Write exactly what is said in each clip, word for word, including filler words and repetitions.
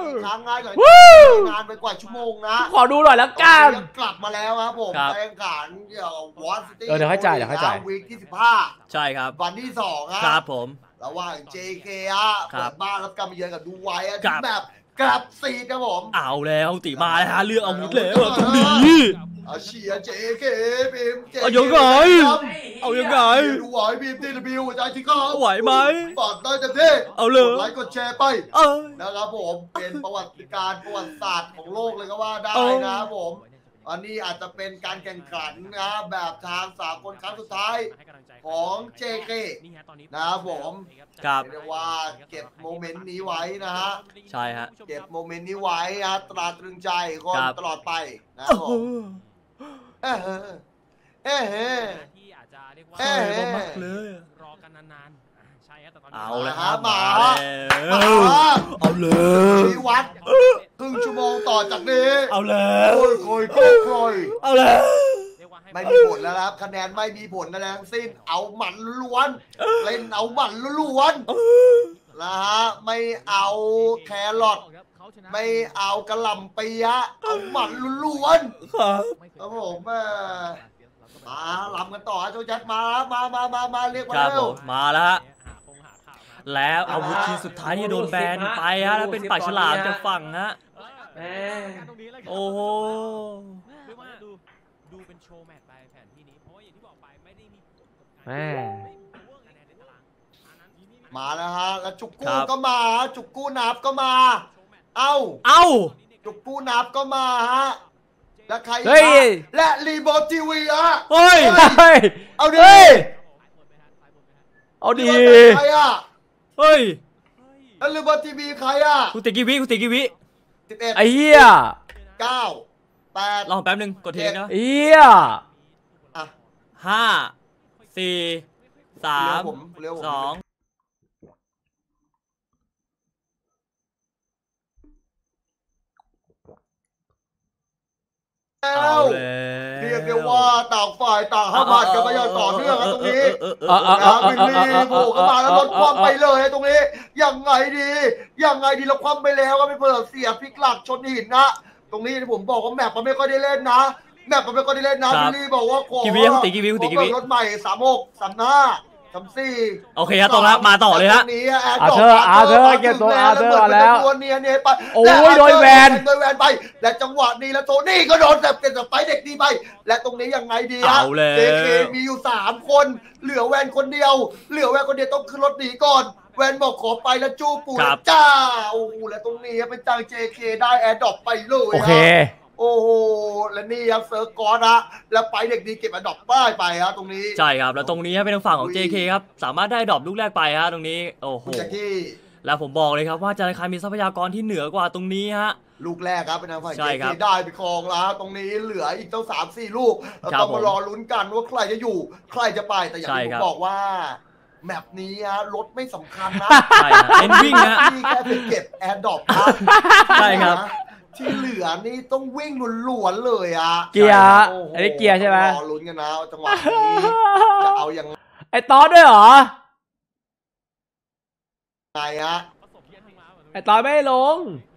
ครั้งง่ายกว่างานไปกว่าชั่วโมงนะขอดูหน่อยแล้วกันกลับมาแล้วครับผมแข่งขันเกี่ยวกับวอร์ซิตี้เดี๋ยวให้จ่ายเดี๋ยวให้จ่ายวีคที่สิบห้าใช่ครับวันที่สองครับผมระหว่าง เจ เค อ่ะเปิดบ้านรับการมาเยือนกับดูไว้อ่ะที่แบบกลับซีดครับผมเอาแล้วตีมาแล้วฮะเลือกอาวุธแล้วตรงนี้เอาเชียร์ เจ เค บีมเจเอายังไงเอายังไงดูไว้บีมทีบีหัวใจที่ก็ไหวไหมฝากได้เต็มที่เอาเลยกดไลค์กดแชร์ไปนะครับผมเป็นประวัติการประวัติศาสตร์ของโลกเลยก็ว่าได้นะครับผมอันนี้อาจจะเป็นการแข่งขันนะแบบทางสากลครั้งสุดท้ายของ เจ เค นะครับผมครับเรียกว่าเก็บโมเมนต์นี้ไว้นะฮะใช่ฮะเก็บโมเมนต์นี้ไว้ฮะตราตรึงใจคนตลอดไปนะครับผมเอ๊ะเอ๊ะเอ๊ะเอ๊ะมากเลยรอกันนานๆใช่ครับเอาเลยครับมาเอาเลยชีวัดครึ่งชั่วโมงต่อจากนี้เอาเลยโอยโอยโอยเอาเลยไม่มีผลแล้วครับคะแนนไม่มีผลนะทั้งสิ้นเอาหมันล้วนเล่นเอาหมันล้วนนะฮะไม่เอาแครอทไม่เอากระหล่ำปียะเอาหมันล้วนครับผมมาลำกันต่อโจจัดมามามามามาเรียกมาเร็วมาแล้วแล้วอาวุธชิ้นสุดท้ายที่โดนแบนไปฮะแล้วเป็นปากฉลามจะฝั่งฮะโอ้โหดูเป็นโชว์แมตช์ไปแผนที่นี้เพราะว่าอย่างที่บอกไปไม่ได้มีมาแล้วฮะแล้วจุกกู้ก็มาจุกกู้นับก็มาเอ้าเอ้าจุกกู้นับก็มาฮะและใครและรีโบทีวีอ่ะเฮ้ยเอาดิเอาดิใครอ่ะเฮ้ยแล้วรีโบทีวีใครอ่ะคุณติกิวิคุณติกิวิสิบเอ็ดไอ้เหี้ยเก้าแปดลองแป๊บนึงกดทีนะเหี้ยห้าสี่สามสองแล้วเรียกได้ว่าต่างฝ่ายต่างห้ามหัดกันมาอย่างต่อเนื่องตรงนี้นะวินลี่โผล่เข้ามาแล้วลดความไปเลยตรงนี้ยังไงดียังไงดีเราความไปแล้วก็ไม่เพิ่มเสียพลิกหลักชนหินนะตรงนี้ผมบอกว่าแมปมันไม่ค่อยได้เล่นนะแมปมันไม่ค่อยได้เล่นนะวินลี่บอกว่าขอกี่วิติกี่วิติกี่วิรถใหม่สามหกสามห้าสามสี่โอเคครับตรงแล้วมาต่อเลยฮะอาเธออาเธอเก็บตัวอาเธอแล้วโอ้ยโดยแวนโดยแวนไปและจังหวะนี้แล้วโทนี่ก็โดนแต่เป็นไปเด็กดีไปและตรงนี้ยังไงดีฮะเจเคมีอยู่สามคนเหลือแวนคนเดียวเหลือแวนคนเดียวต้องขึ้นรถหนีก่อนแวนบอกขอไปแล้วจูปูจ้าโอ้และตรงนี้เป็นจัง เจ เค ได้แอร์ดรอปไปเลยโอเคโอ้โหและนี่ครับเซิร์ฟกอร์นะแล้วไปเด็กดีเก็บแอร์ดรอปป้ายไปฮะตรงนี้ใช่ครับแล้วตรงนี้เป็นทางฝั่งของ เจ เค ครับสามารถได้ดรอปลูกแรกไปฮะตรงนี้โอ้โหแล้วผมบอกเลยครับว่าจาริคามีทรัพยากรที่เหนือกว่าตรงนี้ฮะลูกแรกครับเป็นทางฝั่ง เจ เค ได้ไปครองแล้วตรงนี้เหลืออีกตั้งสามสี่ลูกเราต้องมารอลุ้นกันว่าใครจะอยู่ใครจะไปแต่อย่างที่ผมบอกว่าแมปนี้ฮะรถไม่สำคัญนะใช่เอ็นวิ่งฮะที่แค่ไปเก็บแอร์ดรอปใช่ครับที่เหลือนี่ต้องวิ่งล้วนๆเลยอ่ะเกียร์อันนี้เกียร์ใช่ไหมรอลุ้นกันนะจังหวะนี้จะเอาอย่างไอ้ตอนด้วยเหรอไงฮะไอ้ตอนไม่ลง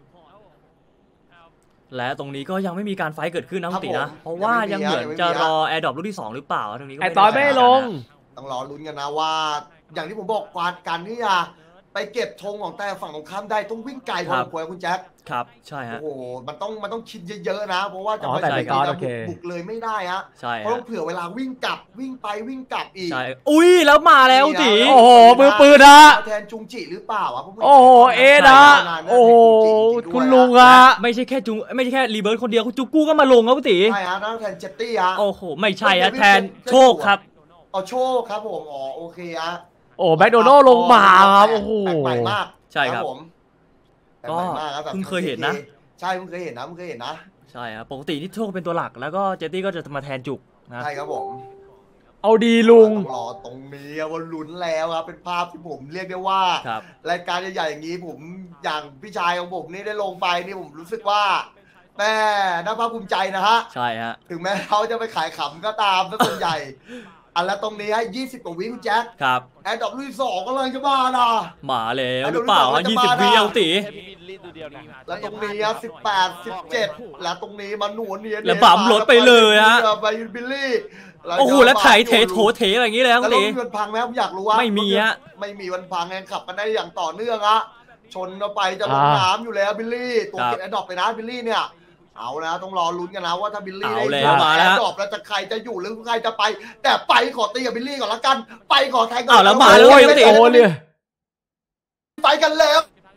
และตรงนี้ก็ยังไม่มีการไฟเกิดขึ้นนะคุณตินะเพราะว่ายังเหมือนจะรอแอร์ดรอปลูกที่สองหรือเปล่าตรงนี้ไอ้ตอนไม่ลงต้องรอลุ้นกันนะว่าอย่างที่ผมบอกกวาดกันที่จะไปเก็บธงของแต่ฝั่งของข้ามได้ต้องวิ่งไกลพอสมควรคุณแจ็คครับใช่ฮะโอ้โหมันต้องมันต้องคิดเยอะๆนะเพราะว่าจะไปใส่บุกเลยไม่ได้ฮะใช่เพราะต้องเผื่อเวลาวิ่งกลับวิ่งไปวิ่งกลับอีกใช่อุ้ยแล้วมาแล้วจีโอ้โหมือปืนนะแทนจุงจิหรือเปล่าอ่ะโอ้โหเอ็นะโอ้โหคุณลุงอะไม่ใช่แค่จุงไม่ใช่แค่รีเบิร์ตคนเดียวคุณจุกู้ก็มาลงครับพี่ใช่ฮะแทนเจตตี้ฮะโอ้โหไม่ใช่ฮะแทนโชคครับเอาโชคครับผมอ๋อโอเคฮะโอ้แบ็คโดนัลลงมาครับโอ้โหแปลกมากใช่ครับผมก็เพิ่งเคยเห็นนะใช่เพิ่งเคยเห็นนะเพิ่งเคยเห็นนะใช่ครับปกติที่โชคเป็นตัวหลักแล้วก็เจตตี้ก็จะมาแทนจุกนะใช่ครับผมเอาดีลุงรอตรงนี้ว่าลุ้นแล้วครับเป็นภาพที่ผมเรียกได้ว่ารายการใหญ่ๆอย่างนี้ผมอย่างพี่ชายของผมนี่ได้ลงไปนี่ผมรู้สึกว่าแม่น่าภาคภูมิใจนะฮะใช่ฮะถึงแม้เขาจะไปขายขำก็ตามส่วนใหญ่อันแล้วตรงนี้ให้ยี่สิบกว่าวิคุณแจ็คครับแอร์ดรอปลูกที่สองกำลังจะมานะมาแล้วหรือเปล่าฮะยี่สิบวิเอาตีแล้วตรงนี้สิบแปดสิบเจ็ดแล้วตรงนี้มาหนวดเนียนแล้วบัมรถไปเลยฮะไปบิลลี่โอ้โหแล้วไถเทโถเทอย่างนี้เลยครับแล้วตีรถมีวันพังไหมผมอยากรู้ว่าไม่มีฮะไม่มีวันพังไงขับกันได้อย่างต่อเนื่องอะชนเราไปจะลงน้ำอยู่แล้วบิลลี่ตัวเก็บแอร์ดรอปไปนะบิลลี่เนี่ยเอานะต้องรอลุ้นกันนะว่าถ้าบิลลี่ได้แอร์ดรอปแล้วจะใครจะอยู่หรือใครจะไป แต่ไปขอตีกับบิลลี่ก่อนละกันไปขอแทงก่อนอ้าวแล้วมาแล้วยังตีโอ้เลยไปกันแล้ว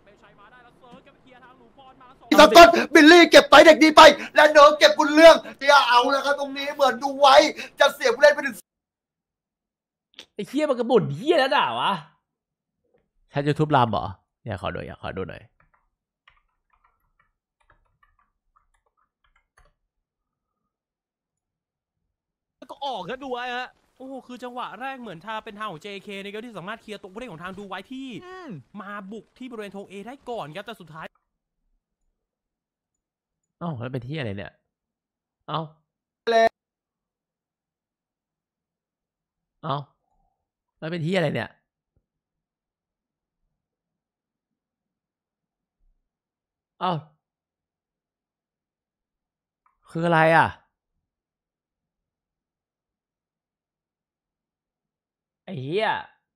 สกอตบิลลี่เก็บไปเด็กดีไปและเนิร์เก็บบุญเรื่องเดี๋ยวเอาแล้วครับตรงนี้เหมือนดูไว้จะเสียผู้เล่นไปถึงไอ้เฮียมันกระบุนเฮียแล้วด่าวะใช้ยูทูบลามเหรอเนี่ยขอดูอยากขอดูหน่อยก็ออกกันดูไว้ฮะโอ้โหคือจังหวะแรกเหมือนทางเป็นทางของ เจ เค ในเกมที่สามารถเคลียร์ตรงผู้เล่นของทางดูไว้ที่มาบุกที่บริเวณธง A ได้ก่อนครับแต่สุดท้ายเอ้าแล้วเป็นที่อะไรเนี่ยเอ้าเอ้าแล้วเป็นที่อะไรเนี่ยเอ้าคืออะไรอ่ะไอ้เหี้ย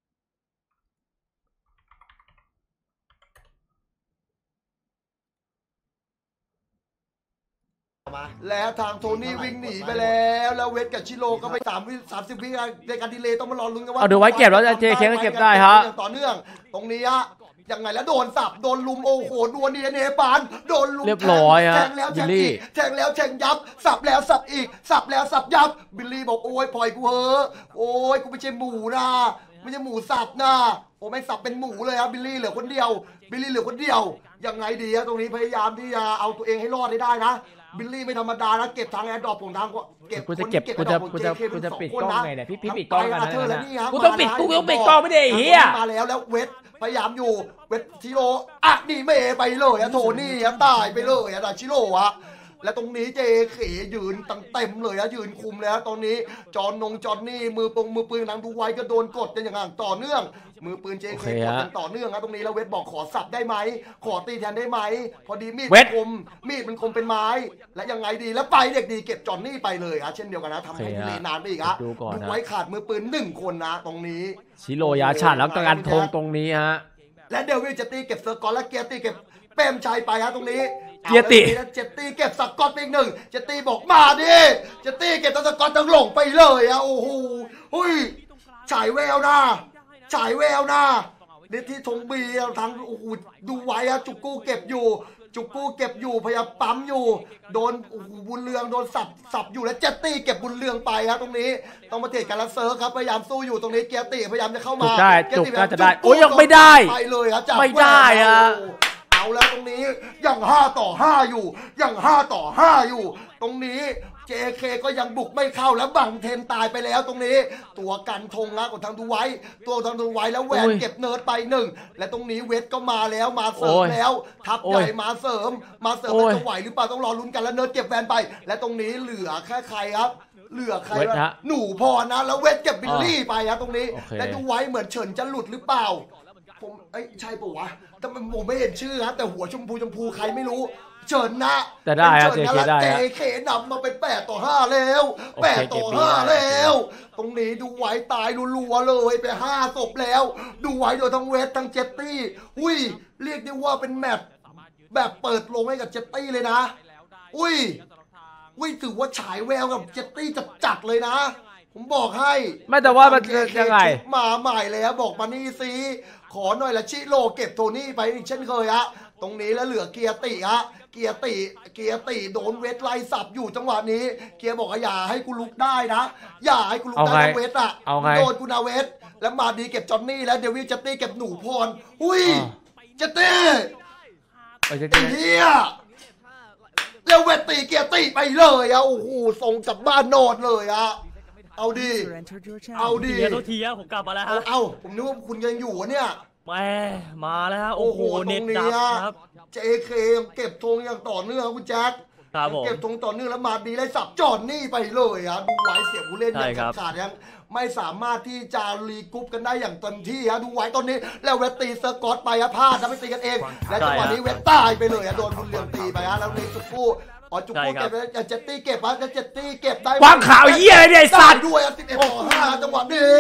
และทางโทนี่วิ่งหนีไปแล้วแล้วเวทกับชิโร่ก็ไปสามวิสามสิบวิในการดีเลย์ต้องมารอลุ้นกันว่าเอาเดี๋ยวไว้เก็บแล้วจะเจเคก็เก็บได้ฮะต่อเนื่องตรงนี้ฮะยังไงแล้วโดนสับโดนลุมโอ้โหดวลเนียเนปานโดนลุมเรียบร้อยฮะแทงแล้วแทงอีกแทงแล้วแทงยับสับแล้วสับอีกสับแล้วสับยับบิลลี่บอกโอ้ยปล่อยกูเหอะโอ้ยกูไม่ใช่หมูนะไม่ใช่หมูสับนะโอ้ไม่สับเป็นหมูเลยครับบิลลี่เหลือคนเดียวบิลลี่เหลือคนเดียวยังไงดีฮะตรงนี้พยายามที่จะเอาตัวเองให้รอดได้นะบิลลี่ไม่ธรรมดานะเก็บทางแอร์ดรอปของทางเก็บกูจะเก็บกูจะกูจะกูจะปิดกล้องไงเนี่ยพี่พี่ปิดกล้องกันนะนะกูต้องปิดกูต้องปิดกล้องไม่ได้เฮียมาแล้วแล้วเวทพยายามอยู่เวทชิโร่อ่ะนี่เมย์ไปเลยอะโทนี่อะตายไปเลยอะแต่ชิโร่อะและตรงนี้เจเขยืนตั้งเต็มเลยอะยืนคุมแล้วตอนนี้จอนนงจอนนี่มือปงมือปืนนางดูไว้ก็โดนกดกันอย่างต่อเนื่องมือปืนเจเคกดกันต่อเนื่องนะตรงนี้แล้วเวทบอกขอสับได้ไหมขอตีแทนได้ไหมพอดีมีดมันคมมีดมันคมเป็นไม้และยังไงดีแล้วไปเด็กดีเก็บจอนนี่ไปเลยอะเช่นเดียวกันนะทำให้ดีนานไปอีกอะดูไว้ขาดมือปืนหนึ่งคนนะตรงนี้ชิโรยาชาแล้วการทงตรงนี้ฮะและเดวิลจะตีเก็บเซอร์กอนและเกียร์ตีเก็บเปรมชัยไปฮะตรงนี้เกียร์ตีเจตตีเก็บสกอตไปอีกหนึ่งเจตตีบอกมาดิเจตตีเก็บสกอตทั้งหลงไปเลยอะโอ้โหหุ้ยฉายแววนะฉายแววนะเดที่ธงบีทางโอ้โหดูไว้อะจุกกู้เก็บอยู่จุกกู้เก็บอยู่พยายามปั๊มอยู่โดนโอ้โหบุญเรืองโดนสับสับอยู่แล้วเจตตี้เก็บบุญเรืองไปฮะตรงนี้ต้องมาเทรดกันแล้วเซิร์ฟครับพยายามสู้อยู่ตรงนี้เกียร์ตีพยายามจะเข้ามาได้จุกก็จะได้โอ้ยยังไม่ได้ไปเลยครับจับไม่ได้อะเอาแล้วตรงนี้ยังห้าต่อห้าอยู่ยังห้าต่อห้าอยู่ตรงนี้ เจ เค ก็ยังบุกไม่เข้าแล้วบังเทนตายไปแล้วตรงนี้ตัวกันธงนะของทางดูไว้ตัวทางดูไว้แล้วแหวนเก็บเนิร์ดไปหนึ่งและตรงนี้เวทก็มาแล้วมาเสริมแล้วทับใหญ่มาเสริมมาเสริมมันจะไหวหรือเปล่าต้องรอลุ้นกันแล้วเนิร์ดเก็บแหวนไปและตรงนี้เหลือแค่ใครครับเหลือใครหนูพอนะแล้วเวทเก็บบิลลี่ไปครับตรงนี้และดูไว้เหมือนเฉินจะหลุดหรือเปล่าผมไอ้ใช่ปะวะแต่ผมไม่เห็นชื่อครับแต่หัวชมพูชมพูใครไม่รู้เฉินนะแต่ได้ฮะเจ เค ได้ฮะเจ เค นำมาเป็นแปดต่อห้าแล้วแปดต่อห้าแล้วตรงนี้ดูไว้ตายรัวๆเลยไปห้าศพแล้วดูไว้โดยทั้งเวสทั้งเจตตี้อุ้ยเรียกได้ว่าเป็นแมตช์แบบเปิดลงให้กับเจตตี้เลยนะอุ้ยอุ้ยถือว่าฉายแววกับเจตตี้จัดๆเลยนะผมบอกให้ไม่แต่ว่ามันยังไงมาใหม่แล้วบอกมานี่สิขอหน่อยละชิโร่เก็บโทนี่ไปอีกเช่นเคยฮะตรงนี้แล้วเหลือเกียร์ติฮะเกียร์ติเกียร์ติโดนเวทไล่สับอยู่จังหวะนี้เกียร์บอกอย่าให้กูลุกได้นะอย่าให้กูลุกได้นะเวทอ่ะโดนกูนาเวทแล้วมาดีเก็บจอนนี่แล้วเดวิลเจตตี้เก็บหนูพรหุ้ยเจตตี้ไอ้เหี้ยแล้วเวทตีเกียร์ติไปเลยอ่ะโอ้โหส่งกลับบ้านนอนเลยอ่ะเอาดีเอาดีเดี๋ยวตัวทีอะผมกลับมาแล้วฮะเอาผมนึกว่าคุณยังอยู่เนี่ยแม่มาแล้วโอ้โหเน็ตดับครับเจ เค เก็บธงอย่างต่อเนื่องคุณแจ็คครับผมเก็บธงต่อเนื่องแล้วมาดีเลยสับจอดนี่ไปเลยอ่ะดูไว้เสียผู้เล่นอย่างขาดยังไม่สามารถที่จะรีกรุ๊ปกันได้อย่างเต็มที่ฮะดูไว้ตอนนี้แล้วเวทตีเซอร์กอตไปฮะพลาดนะไม่ตีกันเองและจังหวะนี้เวทตายไปเลยฮะโดนบุญเรืองตีไปฮะแล้วนี่จุกกู้อ๋อจุกกู้เก็บแล้วเจตตี้เก็บฮะเจตตี้เก็บได้วางข่าวเหี้ยอะไรเนี่ยไอ้สัตว์ด้วยสิบเอ็ดต่อห้าจังหวะนี้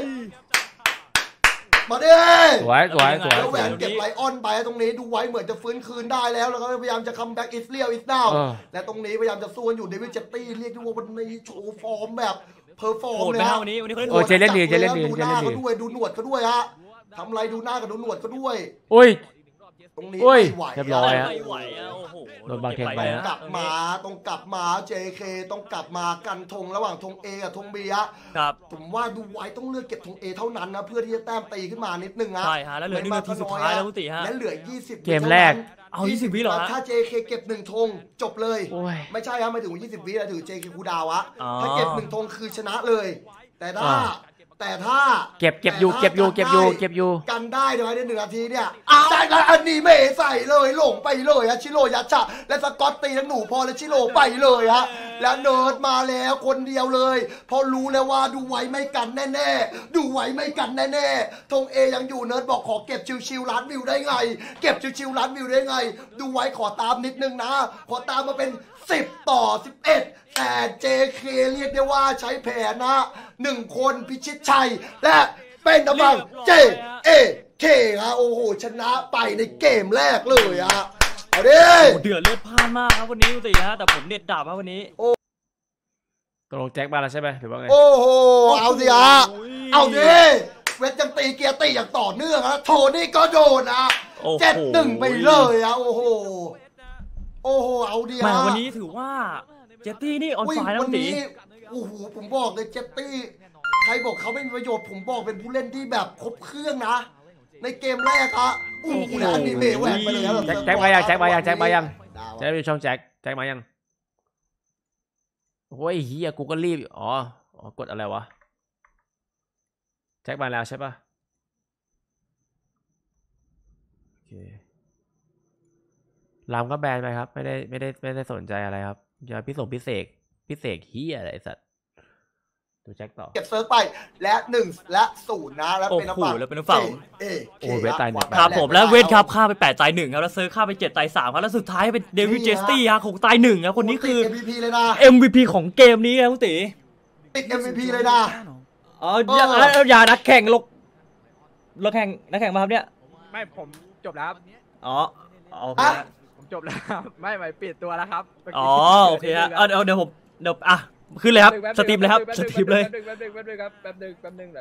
มาดิสวยสวยสวยแล้วแหวนเก็บไลออนไปตรงนี้ดูไว้เหมือนจะฟื้นคืนได้แล้วแล้วก็พยายามจะคัมแบ็กอิสเลียวอิสนาวและตรงนี้พยายามจะสู้อยู่เดวิดเจตตี้เรียกได้ว่าวันนี้โชว์ฟอร์มแบบเพอร์ฟอร์มเลยฮะวันนี้วันนี้เขาเล่นโอ้เจเล่นดีเจเล่นดีดูเจหน้าเล่นดีเขาด้วยดูหนวดเขาด้วยฮะทำไรดูหน้ากับดูหนวดเขาด้วยโอ้ยตรงนี้โอ้ยไม่ไหวเรียบร้อยฮะไม่ไหวอะโอ้โหโดนบางเทนไปฮะกลับมาต้องกลับมา เจ เค ต้องกลับมากันธงระหว่างธง A กับธง B ฮะครับผมว่าดูไว้ต้องเลือกเก็บธง A เท่านั้นนะเพื่อที่จะแต้มตีขึ้นมานิดนึงฮะใช่ฮะแล้วเหลือหนึ่งนาทีสุดท้ายแล้วพุติฮะและเหลือยี่สิบเกมแรกเอายี่สิบวิเหรอฮะถ้า เจ เค เก็บหนึ่งธงจบเลยโอ้ยไม่ใช่ครับไม่ถึงยี่สิบวินะถึง เจ เค คูดาวอะอ๋อถ้าเก็บหนึ่งธงคือชนะเลย แต่ถ้าอ่าแต่ถ้าเก็บเก็บอยู่เก็บอยู่เก็บอยู่เก็บอยู่กันได้เดี๋ยวในหนึ่งนาทีเนี่ยใช่แล้วอันนี้เมใส่เลยหลงไปเลยฮะชิโร่ยัดฉะและสกอตตีทั้งหนูพอและชิโร่ไปเลยฮะและเนิร์ดมาแล้วคนเดียวเลยเพราะรู้แล้วว่าดูไว้ไม่กันแน่ๆดูไว้ไม่กันแน่ๆธงเอยังอยู่เนิร์ดบอกขอเก็บชิวๆล้านวิวได้ไงเก็บชิวๆล้านวิวได้ไงดูไว้ขอตามนิดนึงนะขอตามมาเป็นสิบต่อสิบเอ็ดแต่ เจ เค เรียกได้ว่าใช้แผนนะหนึ่งคนพิชิตชัยและเป็นตำแหน่ง เจ เอ เค ฮะโอ้โหชนะไปในเกมแรกเลยฮะเอาดิโอ้เดือดเลือดพล่านมากครับวันนี้พุติฮะแต่ผมเด็ดดาบครับวันนี้ตกลงแจ็คมาแล้วใช่ไหมหรือว่าไงโอ้โหเอาสิฮะเอาดิเวทยังตีเกียร์ตีอย่างต่อเนื่องฮะโทนี่ก็โดนนะเจ็ดหนึ่งไปเลยฮะโอ้โหโอ้โหเอาดิแหมฮะวันนี้ถือว่าเจตตี้นี่ออนอุ้ยไฟนะวัพุนตินี้โอ้โหผมบอกเลยเจตตี้ใครบอกเขาไม่มีประโยชน์ผมบอกเป็นผู้เล่นที่แบบครบเครื่องนะ ในเกมแรกอะอู้หูนะอันนี้เบแหวกไปเลยครับแจ็คแจ็คมายังแจ็คมายังแจ็คมายังแจ็คอยู่ช่องแจ็คแจ็คมายังโอ้ยเฮียกูก็รีบอ๋ออ๋อกดอะไรวะแจ็คมาแล้วใช่ปะโอเคลามก็แบนไปครับไม่ได้ไม่ได้ไม่ได้สนใจอะไรครับอย่าพิส่งพิเศษพิเศษเฮียอะไรไอ้สัตว์ดูแจ็คต่อเก็บเซิร์ฟไปและหนึ่งและศูนย์นะแล้วเป็นโอ้โหฝั่งแล้วเป็นฝั่งเอโอ้เวทตายหนึ่งครับผมแล้วเวทครับฆ่าไปแปดตายหนึ่งครับแล้วเซิร์ฟฆ่าไปเจ็ดตายสามครับแล้วสุดท้ายเป็นเดวิดเจสตี้ฮะของตายหนึ่งครับคนนี้คือเอ็ม วี พี เลยนะเอ็ม วี พี ของเกมนี้ครับพุติติด เอ็ม วี พี เลยนะอ๋ออย่าอย่าอย่านักแข่งลกลกแข่งนักแข่งมาครับเนี่ยไม่ผมจบแล้วครับอ๋อโอเคฮะผมจบแล้วครับไม่ไม่ปิดตัวแล้วครับอ๋อโอเคฮะเอาเดี๋ยวเดี๋ยวผมเดี๋ยวอ่ะขึ้นเลยครับสตรีมเลยครับสตรีมเลยแป๊บนึงแป๊บนึงครับแป๊บนึงแป๊บนึงแบบ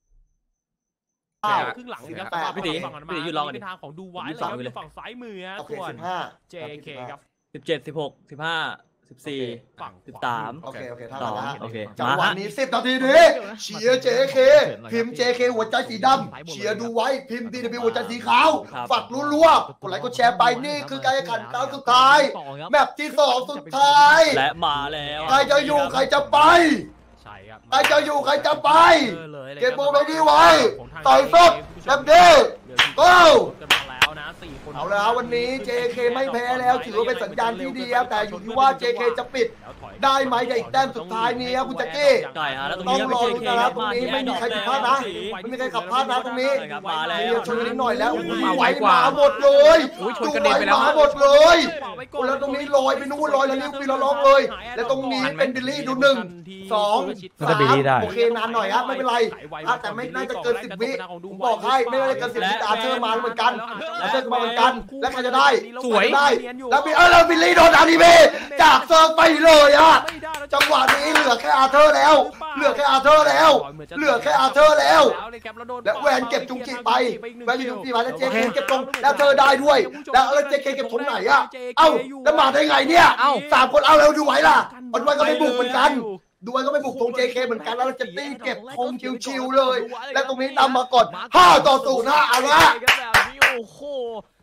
ครึ่งหลังสิครับแปดพี่ตีฝั่งพี่ตียืนรอก่อนดิเป็นทางของดูไว้ยืนเลยฝั่คงรับไปเลยฝั่งซ้ายมือฮะโอเคส่วนสิบห้าเจ เค ครับสิบเจ็ดสิบหกสิบห้าสิบสี่ฝั่งสิบสามโอเคโอเคสเท่าอกันงนะโอเคจังมาหวะฮะนี้สิบนาทีนี้เชียร์ เจ เค พิมพ์ เจ เค หัวใจสีดำเชียร์ดูไว้พิมพ์ ดี ดับเบิลยู หัวใจสีขาวฝักรัวๆกดไลค์กดแชร์ไปนี่คือการแข่งขันครั้งสุดท้ายแมปที่สองสุดท้ายและมาแล้วใครจะอยู่ใครจะไปใช่ครับใครจะอยู่ใครจะไปออเลยลยเก็บครับโมเมนต์นี้ไว้ของทางต่อยสดเจแบบนี้เค go กันมาแล้วนะสี่คนเอาแล้ววันนี้ เจ เค ไม่แพ้แล้วถือว่าเป็นสัญญาณที่ดีครับแต่อยู่ที่ว่า เจ เค จะปิด ได้ไหมในอีกแต้มสุดท้ายนี้ครับคุณแจ็คกี้ใช่ฮะแล้วตรงต้อนี้งก็รเป็นอเจดูเคนะครับตรงนี้ไม่มีใครผิดพลาดนะไม่มีใครขับพลาดนะตรงนี้ครับมาแล้วเดี๋ยวชนกันนิดหน่อยแล้วอุ้ยดูมาไวไวกว่าหมาหมดเลยอุ้ยชนดูกระไวเด็นไปแล้วหมาหมดเลยแล้วตรงนี้ลอยไปนู่นลอยแล้วนิ้วปีละล็อกเลย แล้วตรงนี้เป็นบิลลี่ดูหนึ่งสองมันก็บิลลี่ได้โอเคนานหน่อยครับไม่เป็นไรอ่ะแต่ไม่น่าจะเกินสิบวิผมบอกให้ไม่น่าจะเกินสิบวิอาเธอร์มาเหมือนกันอาเธอร์มาเหมือนกันแล้วใครจะได้สวยได้แล้วบิเออแล้วบิลลี่โดนอานิเมะจากเซิร์ฟไปเลยอ่ะจังหวะนี้เหลือแค่อาเธอร์แล้ว เหลือแค่อาเธอร์แล้ว เหลือแค่อาเธอร์แล้ว และแวนเก็บจุงกิไปแวนเก็บจุงกิไปแล้วเจเคเก็บตรงแล้วเธอได้ด้วย แล้วแล้วเจเคเก็บตรงไหนอ่ะเอ้าแล้วมาได้ไงเนี่ยเอ้าสามคนเอาแล้วดูไหวล่ะวันวันก็ไม่บุกเหมือนกันดูไว้ก็ไม่บุกธง เจ เค เหมือนกันแล้วจะตีเก็บธงชิวๆเลยและตรงนี้นำมาก่อนห้าต่อศูนย์นะเอาละโอ้โห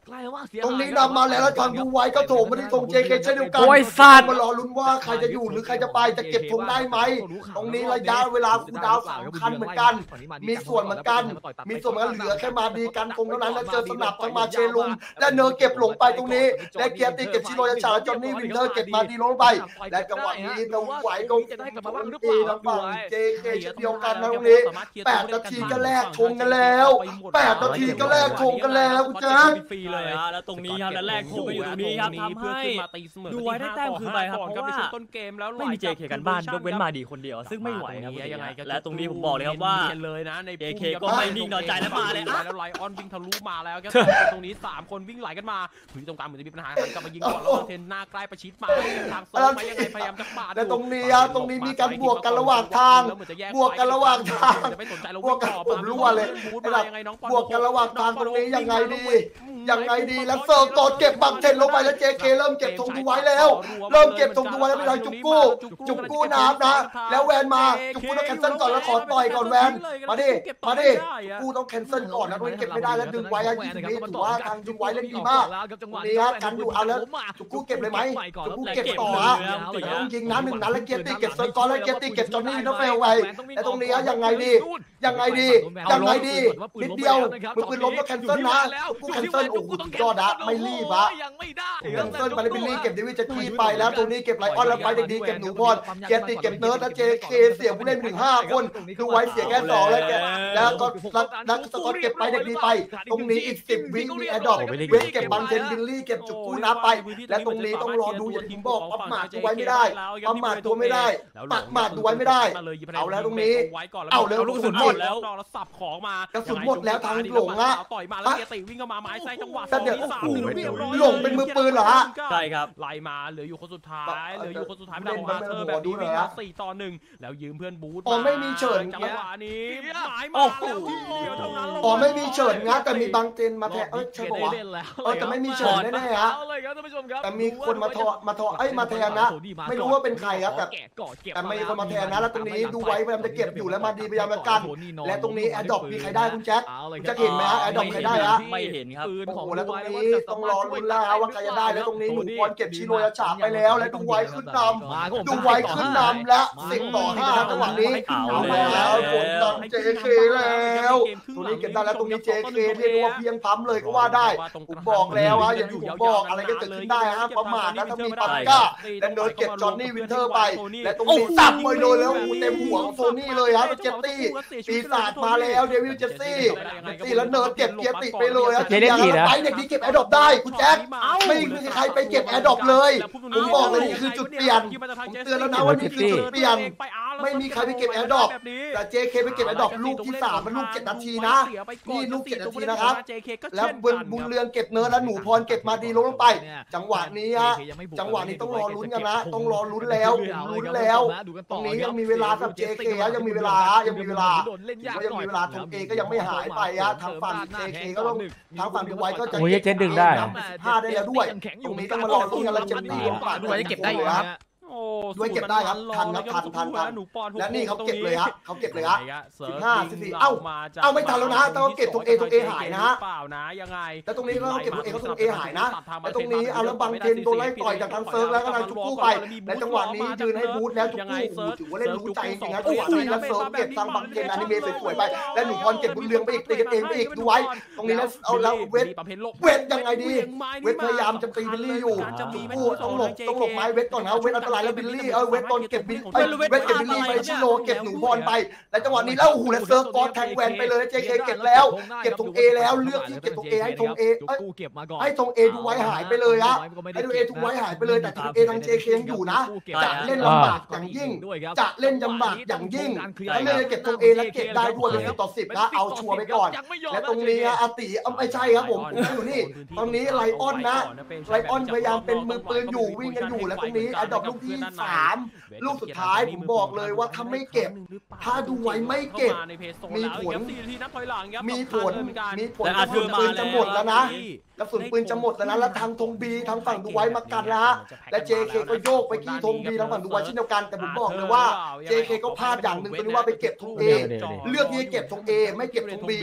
ตรงนี้นำมาแล้วทางดูไว้ก็โถมมาที่ธง เจ เค เช่นเดียวกันโอ้ยสัตว์มารอลุ้นว่าใครจะอยู่หรือใครจะไปจะเก็บธงได้ไหมตรงนี้ระยะเวลาคูลดาวน์สำคัญเหมือนกันมีส่วนเหมือนกันมีส่วนเหมือนกันเหลือแค่มาดีกันคงเท่านั้นแล้วเจอสนับทั้งมาเชลุมและเนอร์เก็บหลงไปตรงนี้และเกียร์ตีเก็บชิโรยาชาและจอห์นนี่วินเทอร์เก็บมาดีลงไปและจังหวะนี้ดูไว้ก็ตีทางฝั่ง เจ เค เช่นเดียวกันนะตรงนี้แปดนาทีก็แลกธงกันแล้วแปดนาทีก็แลกธงกันแล้วคุณแจ๊คฟรีเลยฮะแล้วตรงนี้ครับแล้วแรกธงก็อยู่ตรงนี้ครับทำให้ดูไว้ได้แต้มคืนไปครับเพราะว่าต้นเกมแล้วไม่มี เจ เค กันบ้านยกเว้นมาดีคนเดียวซึ่งไม่ไหวครับยังไงและตรงนี้ผมบอกเลยครับว่าเลยนะในเจ เค ก็ไม่นิ่งนอนใจแล้วมาเลยอ่ะแล้วไลออนวิ่งทะลุมาแล้วครับตรงนี้สามคนวิ่งไหลกันมาพื้นตรงกลางเหมือนจะมีปัญหากลับมายิงก่อนแล้วเทนหน้าใกล้ประชิดมาทางโซนไปยังไงพยายามจะปาดและตรงนี้ตรงนี้มีการบวกกันระหว่างทางบวกกันระหว่างทางบวกกันผมรู้เลยบวกกันระหว่างทางตรงนี้ยังไงดียังไงดีแล้วเซอร์กดเก็บบังเทนลงไปแล้ว เจ เค เริ่มเก็บธงดูไว้แล้วเริ่มเก็บธงดูไว้แล้วไปทางจุกกู้จุกกู้น้ำนะแล้วแวนมาจุกกู้ต้องแคนเซิลก่อนแล้วขอต่อยก่อนแวนมาดิมาดิกูต้องแคนเซิลก่อนนะตรงนี้เก็บไม่ได้แล้วดึงไว้ยี่สิบวิถือว่าทางดึงไว้เล่นดีมากนี่ฮะกันอยู่เอาแล้วจุกกู้เก็บเลยไหมจุกกู้เก็บต่อฮะต้องยิงน้ำหนึ่งนัดแล้วเกียร์ตีเก็บเซอร์กอนแล้วเกียร์ตีเก็บจอห์นนี่ต้องเฟลไว้แล้วตรงนี้ยังไงดียังไงดียังไงดีนิดเดียวมือปืนล้มต้องแคนเซิลนะกูแคนเซิลโอ้โหยอดอะไม่รีบอะแคนเซิลมาในบิลลี่เก็บดิวิจะขี้ไปแล้วตรงนี้เก็บไลออนแล้วไปเด็กดีเก็บหนูพรเกียร์ตีเก็บเนิร์ดแล้วเจเคเสียผู้เล่นถึงห้าคนดูไว้เสียแค่สองแล้วแกแล้วก็นักสกอตเก็บไปเด็กดีไปตรงนี้อีกสิบวิมีแอดดอกเวทเก็บบังเทนบิลลี่เก็บจุกกู้น้ำไปและตรงนี้ต้องรอดูอย่างที่ผมบอกปั๊มหมาดูไว้ไม่ได้ปั๊มหมาตัวไม่ได้ปักหมาดูไว้ไม่ได้เอาแล้วตรงนี้เอาแล้วลูกกระสุนหมดแล้วแล้วสับของมากระสุนหมดแล้วทางหลงอะต่อยมาแล้วเกียร์ติวิ่งเข้ามาไม้ไส้จังหวะแต่เดี๋ยวสามหนึ่งเรียบร้อยหลงเป็นมือปืนเหรอฮะใช่ครับไล่มาเหลืออยู่คนสุดท้ายเอ่อเหลืออยู่คนสุดท้ายเล่ไม่นได้ของอาเธอร์เล่นแบบนี้หัวดูหน่วิ่อยงฮะมาสี่ต่อหนึ่งแล้วยืมเพื่อนบูทอ๋อไม่มีเฉินจังหวะนี้หมายโอ้มาโหแล้วทีเดียวเท่านั้นอ๋อไม่มีเฉินงะแต่มีบางเจนมาแทนเอ้ยใช่ปะวะเออแต่ไม่มีเฉินแน่ๆฮะเอาเลยครับท่านผู้ชมครับแต่มีคนมาทอมาทอเอ้ยมาแทนนะไม่รู้ว่าเป็นใครครับแต่แกะก่อนเก็บแต่มีคนมาแทนนะแล้วตรงนี้ดูไว้พยายามจะเก็บอยู่แล้วมาดีพยายามจะกันและตรงนี้แอดดอกมีใครได้คุณแจ็คคุณแจ็คเห็นไหมฮะแอดดอกใครได้ฮะไม่เห็นครับปืนโอ้ของโหแล้วตรงนี้ต้องรอลุ้นแล้วว่าใครจะได้แล้วตรงนี้หนูพรเก็บชิโรยาฉาไปแล้วและดูไว้ขึ้นนำดูไว้ขึ้นนำและสิบต่อห้าจังหวะนี้เอาเอาแล้วแล้วผลนำ เจ เค แล้วตรงนี้เก็บได้แล้วตรงนี้ เจ เค เรียกว่าเพียงพั้มเลยก็ว่าได้ผมบอกแล้วว่าอย่างที่ผมบอกอะไรก็เกิดขึ้นได้ฮะประมาทนะถ้ามีปาปิก้าและเดินเก็บจอห์นนี่วินเทอร์ไปและตรงนี้สับไปโดนแล้วเต็มหัวของโทนี่เลยฮะเจตตี้ปีศาจมาแล้วเดวิลเจสซี่เจสซี่แล้วเนิร์ดเก็บเกียร์ติดไปเลยฮะเจเนตีนะไปเด็กนี้เก็บแอร์ดรอปได้คุณแจ็คไม่มีใครไปเก็บแอร์ดรอปเลยผมบอกเลยนี่คือจุดเปลี่ยนผมเตือนแล้วนะว่านี่คือจุดเปลี่ยนไม่มีใครไปเก็บแอร์ดรอปแต่ เจ เค ไปเก็บแอร์ดรอปลูกที่สามมันลูกเจ็ดนาทีนะนี่ลูกเจ็ดนาทีนะครับแล้วบุญบุญเรืองเก็บเนิร์ดแล้วหนูพรเก็บมาดีลงไป จังหวะนี้ฮะจังหวะนี้ต้องรอลุ้นกันนะต้องรอลุ้นแล้วลุ้นแล้วตรงนี้ยังมีเวลากับ เจ เค ฮะยังมีเวลายังมีเวลาก็ยังมีเวลาทงเอก็ยังไม่หายไปฮะทางฝั่ง เจ เค ก็ต้องทางฝั่งดูไว้ก็จะโอ้ยเจนดึงได้ห้าได้แล้วด้วยตรงนี้ต้องมารอลุ้นกันแล้วเจนนี่ลงไปด้วยเก็บได้อยู่ครับโอ้ด้วยเก็บได้ครับทันครับทันทันทันหนูปอนและนี่เขาเก็บเลยฮะเขาเก็บเลยฮะสิสิบห้า สิบสี่ เอ้าเอ้าไม่ทันแล้วนะต้องเก็บตรง A ตรง A หายนะเปล่านะยังไงแล้วตรงนี้ก็เก็บตรง A เขาตรง A หายนะแล้วตรงนี้เอาแล้วบังเทนโดนไล่ต่อยจากทางเซิร์ฟแล้วก็ทางจุกกู้ไปและจังหวะนี้ยืนให้บูทแล้วจุกกู้ถือว่าเล่นรู้ใจจริงๆนะจังหวะนี้แล้วเซิร์ฟเก็บทางบังเทนอนิเมะสวยๆไปและหนูพรเก็บบุญเรืองไปอีกตีกันเองไปอีกดูไว้ตรงนี้แล้วเอาแล้วเวทเวทยังไงดีเวทพยายามจะตีบิลลี่อยู่จุกกู้ต้องหลบต้องหลบไม้เวทก่อนนะเวทอันตรายแล้วบิลลี่เออเวทตอนเก็บบิลเอ้ยเวทเก็บบิลลี่ไปชิโลเก็บหนูพรไปและจังหวะนี้แล้วโอ้โหและเซิร์ฟกอดแทงแวนไปเลยเจเคเก็บแล้วเก็บธง A แล้วเลือกที่เก็บธง A ให้ธง A เอ้ยให้ธง A ดูไว้หายไปเลยฮะให้ดู A ดูไว้หายไปเลยแต่ธง A ทาง เจ เค ยังอยู่นะจะเล่นลำบากอย่างยิ่งจะเล่นลำบากอย่างยิ่งแล้วเลยเก็บธง A แล้วเก็บได้ด้วยเป็นสิบต่อสิบนะเอาชัวร์ไปก่อนและตรงนี้อาติไม่ใช่ครับผมผมอยู่นี่ตรงนี้ไลออนนะไลออนพยายามเป็นมือปืนอยู่วิ่งกันอยู่และตรงนี้ไอ้ดอกลูกที่สามลูกสุดท้ายผมบอกเลยว่าถ้าไม่เก็บถ้าดูไว้ไม่เก็บมีผลมีผลมีผลกระสุนปืนจะหมดแล้วนะกระสุนปืนจะหมดแล้วนะแล้วทางธงบีทางฝั่งดูไว้มากันนะฮะและ เจ เค ก็โยกไปที่ธงบีทางฝั่งดูไว้เช่นเดียวกันแต่ผมบอกเลยว่า เจ เค ก็พลาดอย่างหนึ่งตรงที่ว่าไปเก็บธง A เลือกที่จะเก็บธง A ไม่เก็บธง B อะ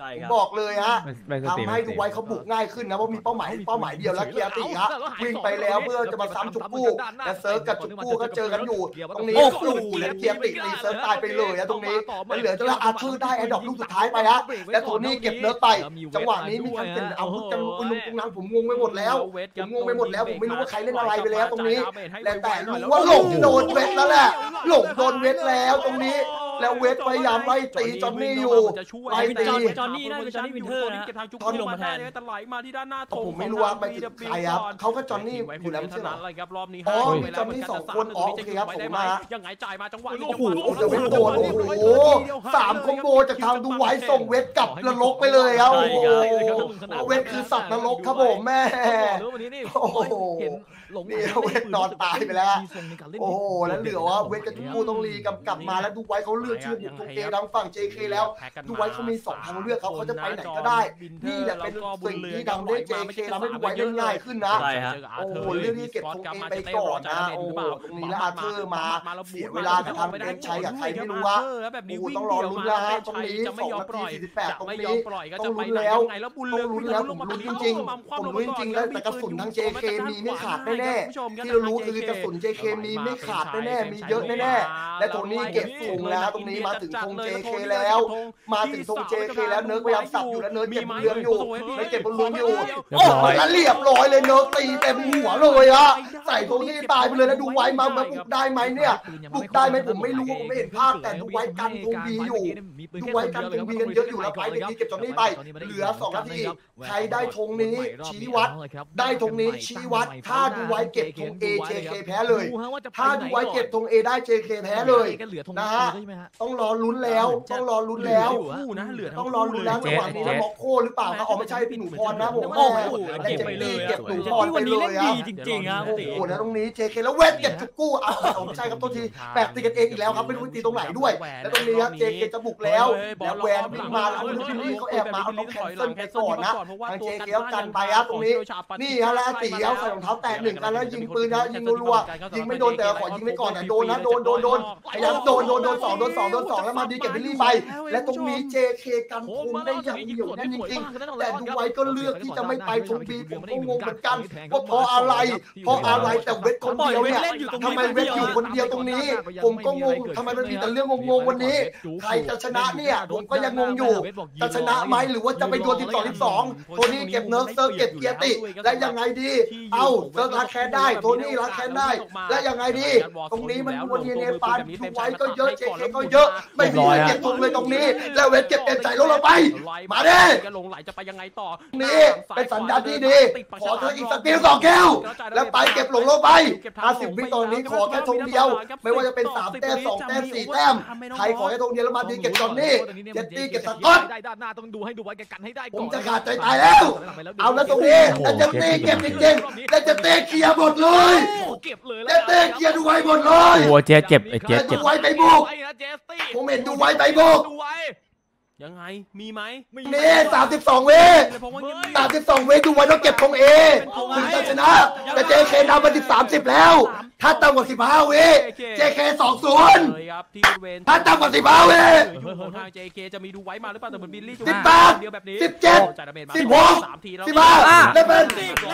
บอกเลยฮะไม่ไม่สติทำให้ดูไว้เขาบุกง่ายขึ้นนะเพราะมีเป้าหมายเป้าหมายเดียวแล้วเกียร์ติฮะวิ่งไปแล้วเพื่อจะมาซ้ำจุกกู้และเซิร์ฟกับจุกกู้ก็เจอกันอยู่ตรงนี้โอ้โหและเกียร์ติตีเซิร์ฟตายไปเลยนะตรงนี้แล้วเหลือจะแล้วอาร์เธอร์ได้ไอ้ดอกลูกสุดท้ายไปฮะและโทนี่เก็บเนิร์ฟไปจังหวะนี้มีทั้งเป็นอาวุธกันลุงตรงนั้นผมงงไปหมดแล้วผมงงไปหมดแล้วผมไม่รู้ว่าใครเล่นอะไรไปแล้วตรงนี้แต่แต่รู้ว่าหลงโดนเวทแล้วแหละหลงโดนเวทแล้วตรงนี้แล้วเวทพยายามไล่ตีจอนนี่อยู่ไล่ตีจอนนี่น่าจะจอนนี่วินเทอร์นะตอนลงมาแทนแต่ไหลมาที่ด้านหน้าผมไม่รู้ว่าไปถึงใครครับเขาก็จอนนี่อยู่แล้วไม่ใช่เหรออะไรครับรอบนี้อ๋อมีจอนนี่สองคนอ๋อโอเคครับผมมายังไงจ่ายมาจังหวะโอ้โหจะเวทโดนโอ้โหสามคอมโบจากทางดูไว้ส่งเวทกลับนรกไปเลยครับโอ้โหเวทคือสัตว์นรกครับผมแม่โอ้โหนี่เวทนอนตายไปแล้วโอ้โหแล้วเหลือว่าเวทกับทุกคู่ต้องรีกำกลับมาแล้วดูไว้เขาเลือกชื่อบุกตรงเอทางฝั่ง เจ เค แล้วดูไว้เขามีสองทางเลือกเขาเขาจะไปไหนก็ได้นี่แหละเป็นสิ่งที่ทำให้ เจ เค ทำให้ดูไว้เล่นง่ายขึ้นนะใช่ฮะโอ้โหเรื่องนี้เก็บธงเอไปก่อนนะโอ้โหตรงนี้แล้วอาร์เธอร์มาเสียเวลากับทางเดนชัยกับใครไม่รู้ว่าโอ้โหต้องรอลุ้นแล้วฮะตรงนี้สองนาทีสี่สิบแปดตรงนี้ต้องลุ้นแล้วต้องลุ้นแล้วผมลุ้นจริงๆผมลุ้นจริงๆแล้วแต่กระสุนทั้ง เจ เค มีไม่ขาดแน่ๆที่เรารู้คือกระสุน เจ เค มีไม่ขาดแน่ๆมีเยอะแน่ๆและตรงนี้เก็บธงแล้วตรงนี้มาถึงธง เจ เค แล้วมาถึงธง เจ เค แล้วเนิร์ดพยายามสับอยู่แล้วเนิร์ดเก็บบนเรืองอยู่ไม่เก็บบนเรืองอยู่โอ้โหแล้วเรียบร้อยเลยเนิร์ดตีเต็มหัวเลยอะใส่ตรงนี้ตายไปเลยแล้วดูไว้มามาบุกได้ไหมเนี่ยบุกได้ไหมผมไม่รู้ผมไม่เห็นภาพแต่ดูไว้กันธงบีอยู่ดูไว้กันธงบีกันเยอะอยู่แล้วไปเด็กนี้เก็บจอนนี่ไปเหลือสองนาทีใครได้ธงนี้ชี้วัดได้ธงนี้ชี้วัดถ้าดูไว้เก็บธง เอ เจ เค แพ้เลยถ้าดูไว้เก็บธง เอ ได้ เจ เค แพ้เลยนะฮะต้องรอลุ้นแล้วต้องรอลุ้นแล้วต้องรอลุ้นแล้วจังหวะนี้แล้วม็อกโคหรือเปล่าครับอ๋อไม่ใช่พี่หนูพรนะผมแม่และเจ็บตีเก็บหนูพรไปเลยอ่ะจริงๆอ่ะโอ้โหแล้วตรงนี้ เจ เค แล้วเวทเก็บจุกกู้อ้าวไม่ใช่ครับตัวทีแปลกตีกันเองอีกแล้วครับไม่รู้ตีตรงไหนด้วยแล้วตรงนี้ครับ เจ เค จะบุกแล้วแล้วแวนวิ่งมาแล้วพี่นี่เขาแอบมาเอาน้องแคนเซิลไปก่อนนะทาง เจ เค เขากันไปครับตรงนี้นี่ฮะแล้วตีเขาใส่รองเท้าแตะหนึ่งกันแล้วยิงปืนนะยิงรัวๆยิงไม่โดนแต่ขอยิงไม่ก่อนแต่โดนนะโดนโดนโดนพยายามโดนโดนโดนสองโดนสองโดนสองแล้วมาดีเก็บบิลลี่ไปและตรงนี้ เจ เค กันคุมได้อย่างเหนียวแน่นจริงๆแต่ดูไว้ก็เลือกที่จะไม่ไปทงบีผมก็งงเหมือนกันว่าเพราะอะไรเพราะอะไรแต่เวทคนเดียวเนี่ยทำไมเวทอยู่คนเดียวตรงนี้ผมก็งงทำไมมันมีแต่เรื่องงงๆวันนี้ใครจะชนะเนี่ยผมก็ยังงงอยู่จะชนะไหมหรือว่าจะไปดวลที่สองที่สองโทนี่เก็บเนิร์ฟเซอร์เก็บเกียร์ติและยังไงดีเอาเซิร์ฟรักแคนได้โทนี่รักแคนได้และยังไงดีตรงนี้มันวนเยเนปานดูไว้ก็เยอะเจเคก็เยอะไม่มีเก็บธงเลยตรงนี้แล้วเวทเก็บเอ็นใจลงเราไปมาเด้ลงไหลจะไปยังไงต่อนี่เป็นสัญญาณที่ดีขอเธออีกสักเดียวสองแก้วแล้วไปเก็บหลงลงไปห้าสิบวิตอนนี้ขอแค่ธงเดียวไม่ว่าจะเป็นสามแต้มสองแต้มสี่แต้มใครขอแค่ธงเดียวแล้วมาดีเก็บจอนนี่เจ็ดตีเก็บสกอตได้ด้านหน้าต้องดูให้ดูไว้กันให้ได้ผมจะขาดใจตายแล้วเอาแล้วตรงนี้แล้วจะตีเก็บจริงๆแล้วจะเตะเคลียร์หมดเลยจะเตะเคลียร์ดูไว้หมดเลยโอ้เจ๊เจ็บไอ้เจ๊เจ็บดูไว้ไปบุกผมเห็นดูไว้ไปบุกยังไงมีไหมนี่สามสิบสองเวสามสิบสองเวดูไว้ต้องเก็บธงเอถึงจะชนะแต่เจเคนำมาถึงสามสิบแล้วถ้าต่ำกว่าสิบห้าเวเจเคสองศูนย์ถ้าต่ำกว่าสิบห้าเวทางเจเคจะมีดูไว้มาหรือเปล่าแต่เหมือนบิลลี่สิบแปดสิบเจ็ดสิบหกสิบห้าและเป็น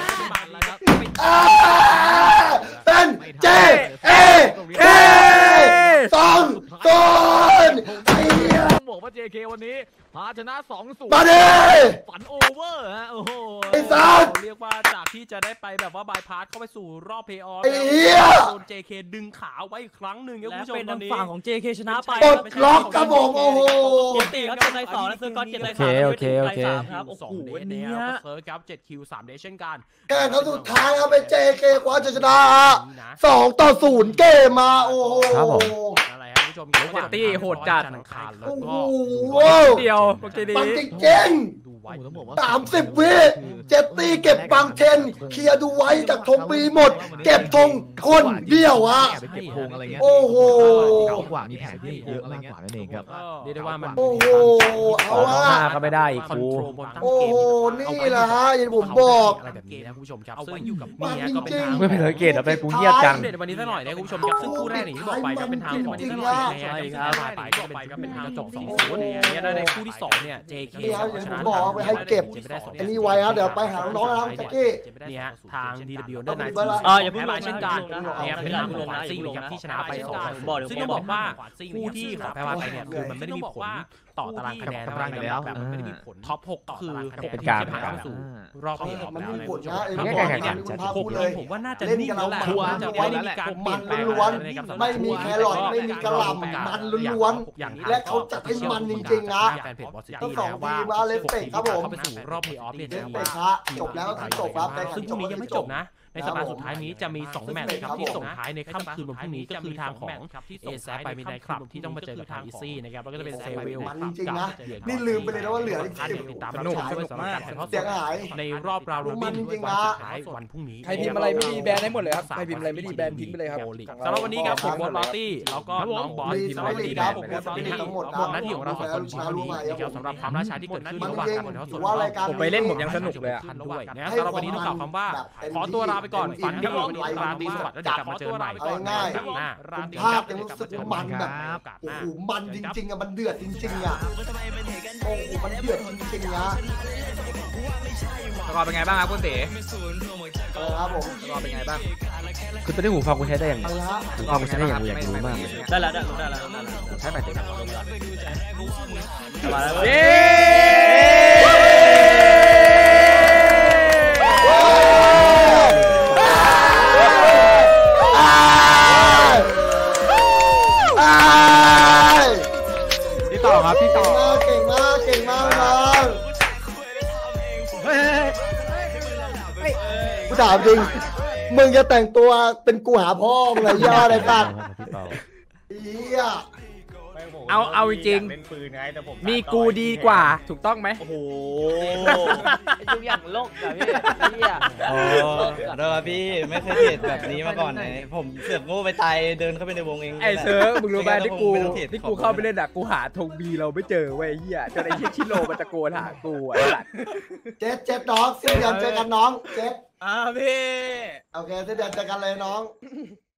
เป็นเจเอเอสองศูนย์บอกว่า เจ เค วันนี้พาชนะสองศูนย์มาดิฝันโอเวอร์ฮะโอ้โหไอ้สัสเรียกว่าจากที่จะได้ไปแบบว่าบายพาสเข้าไปสู่รอบเพย์ออฟโดน เจ เค ดึงขาไว้อีกครั้งหนึ่งครับคุณผู้ชมตอนนี้ฝั่งของ เจ เค ชนะไปปลดล็อกกระบอกโอ้โหตีครับเจ็ดในสองและเซอร์กอนเจ็ดในสามโอเคโอเคครับโอ้โหวันนี้เซิร์ฟครับเจ็ดคิวสามเดชเช่นกันแข่งเขาสุดท้ายครับเป็น เจ เค คว้าชัยชนะสองต่อศูนย์เกมมาโอ้โหอะไรครับผู้ชมเจตตี้โหดจัดแล้วก็โอ้โหเดียวปังจริงดูไว้สามสิบวิเจตตี้เก็บบางเทนเคลียร์ดูไว้จากธงปีหมดเก็บธงคนเดียวฮะโอ้โหกว่ามีแผนที่เยอะมากกว่านั่นเองครับเรียกได้ว่ามันโอ้โหเอาข้างฮะหน้าก็ไม่ได้อีกคอนกูโทรลบนตั้งโอ้เกมโหนี่แหละฮะอย่างผมบอกอะไรแบบนี้นะคุณผู้ชมครับซึ่งอยู่กับมันนี่ก็เป็นจริงทางๆไม่เป็นสังเกตเอาไปกูเงียบจังเด็ดวันนี้ซะหน่อยนะคุณผู้ชมครับซึ่งคู่แรกอย่างที่บอกไปก็เป็นทางของจริงๆนะนะใช่ครับไปก็ไปก็เป็นทางจบสองศูนย์เนี่ยแล้วในคู่ที่สองเนี่ย เจ เคเดี๋ยวอย่างที่ผมบอกไปให้เก็บอันนี้ไว้ฮะเดี๋ยวไปหาน้องๆนะครับแจ็คกี้เนี่ยทาง ดี ดับเบิลยู เดอร์ไนท์อ่าอย่าเพิ่งแพ้ลมาง เช่นกันนะครับเป็นทางของขวานซิงครับที่ชนะไปสองบอกเดี๋ยวซึ่งต้องบอกว่าคู่ที่ขอแพ้ไปเนี่ยคือมันไม่ได้มีผลต่อตารางคะแนนตารางคะแนนแล้วแบบมันไม่ได้มีผลท็อปหกก็คือเป็นการผ่านเข้าสู่รอบเพลย์ออฟมันแล้วมีผลนะนะไอ้ไม่ไม่ได้ได้แข่งขันคุณจัดพาหพูกดเลเลย ยผมว่าน่าจะเล่นนิ่งกันแล้เราวแหละทัวร์น่าจะไว้ไม่ได้มีการเปลี่ยนแปลงมันล้วนอะไรนะครับไม่มีแครอทไม่มีกระหล่ำมันล้วนๆและเขาจัดให้มันจริงๆนะแฟนเพจบอสซิทั้ตี้งสองแล้วว่าทีมมาเลฟเฟกครับผมเข้าไปสู่รอบเพลย์ออฟเนี่ยเลจะฟมีเฟกฮะจบแล้วก็คือจบครับแต่ซึ่งพรุ่งนี้ยังไม่จบนะ ในสัปดาห์สุดท้ายนี้จะมีสองแมตช์ครับที่ส่งท้ายในค่ำคืนวันพรุ่งนี้ก็คือทางของเอแซไปมิดไนท์คลับที่ต้องมาเจอกับทางอีซี่นะครับแล้วก็จะเป็นเซเวลมันจริงๆนะนี่ลืมไปเลยนะว่าเหลืออีกท่านสิบติดตามสนุกรับชมสนุกมากถ่ายทอดสเสียดงหายในรอบราวโรบินมันจริงๆวันนะสุดท้ายวันพรุ่งนี้ใครพิมพ์อะไรไม่ดีแบนให้หมดเลยครับใครพิมพ์อะไรไม่ดีแบนทิ้งไปเลยครับสำหรับวันนี้ครับผมบอสปาร์ตี้แล้วก็น้องบอสมีพิมพ์ไม่อะไรดีดีคครัรับบ ผมผมทั้งทั้งทั้งหมดหมดหน้าที่ของเราสองคนวันนี้นะครับสำหรับความล่าช้าที่เกิดขึ้นระหว่างการถ่ายทอดสดว่ารายการผมไปเล่นผมยังสนุกเลยอะด้วยนะครับสำหรับวันนี้ต้องกล่าวคำว่า ขอตัวลาไปก่อนฝันดีวันนี้ราตรีสวัสดิ์แล้วเดี๋ยวกลับมาเจอกันใหม่เอาง่ายหน้าภาพยังรู้สึกว่ามันแบบโอ้โหมันจริงๆอะมันเดือดจริงๆอะโอ้โหมันเดือดจริงๆนะสกอร์เป็นไงบ้างครับคุณเต๋เออครับผมสกอร์เป็นไงบ้างคือตอนนี้หูฟังกูใช้ได้อย่างเอาละฮะหูฟังกูใช้ได้อย่างกูอยากรู้มากเลยได้แล้วได้แล้วได้แล้วได้แล้วใช้ไปถึงมาแล้วเย้ พี่ต่อครับพี่ต่อเก่งมากเก่งมากน้องกูถามจริงมึงจะแต่งตัวเป็นกูหาพ่อมึงเลยย่ออะไรตัดพี่เปาเหี้ยเอาเอาจริงมีกูดีกว่าถูกต้องไหมโอ้โหทุกอย่างโลกอะพี่พี่อะโอ้ขอโทษครับพี่ไม่เคยเห็นแบบนี้มาก่อนเลยผมเสือกโง่ไปตายเดินเข้าไปในวงเองไอ้เซิร์ฟมึงรู้ไหมที่กูไม่ต้องเทรดที่กูเข้าไปเล่นอะกูหาธงบีเราไม่เจอเว้ยไอ้เหี้ยจนไอ้เหี้ยชิโร่มันตะโกนหากูอะไอ้สัตว์เจ็ดเจ็ดน้องสิ้นเดือนเจอกันน้องเจ็ดอ่าพี่โอเคสิ้นเดือนเจอกันเลยน้อง